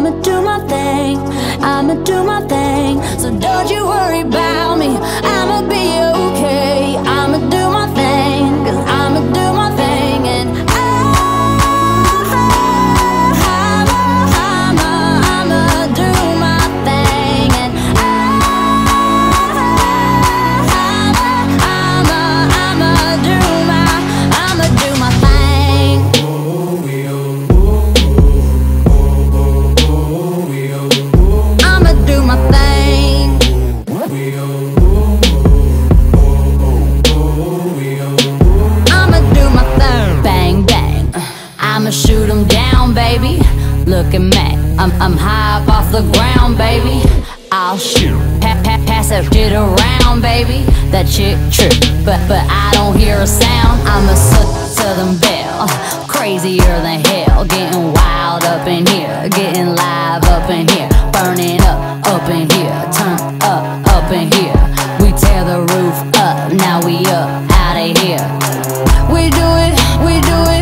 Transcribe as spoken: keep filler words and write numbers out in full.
I'ma do my thing, I'ma do my thing. So don't you worry about me, I'ma be okay. I'ma do my thing, cause I'ma do my thing. And I, I'ma, I'ma, I'ma do my thing. And I, I'ma, I'ma, I'ma do my, I'ma do my thing. I'ma do my thing. I'ma do my thing. Bang, bang. I'ma shoot 'em down, baby. Look at me, I'm, I'm high up off the ground, baby. I'll shoot, pa pa pass that shit around, baby. That chick trip, but but I don't hear a sound. I'm a Southern belle, crazier than hell. Getting wild up in here, getting live up in here. Burning up, up in here, turn up, up in here. We tear the roof up, now we up, out of here. We do it, we do it.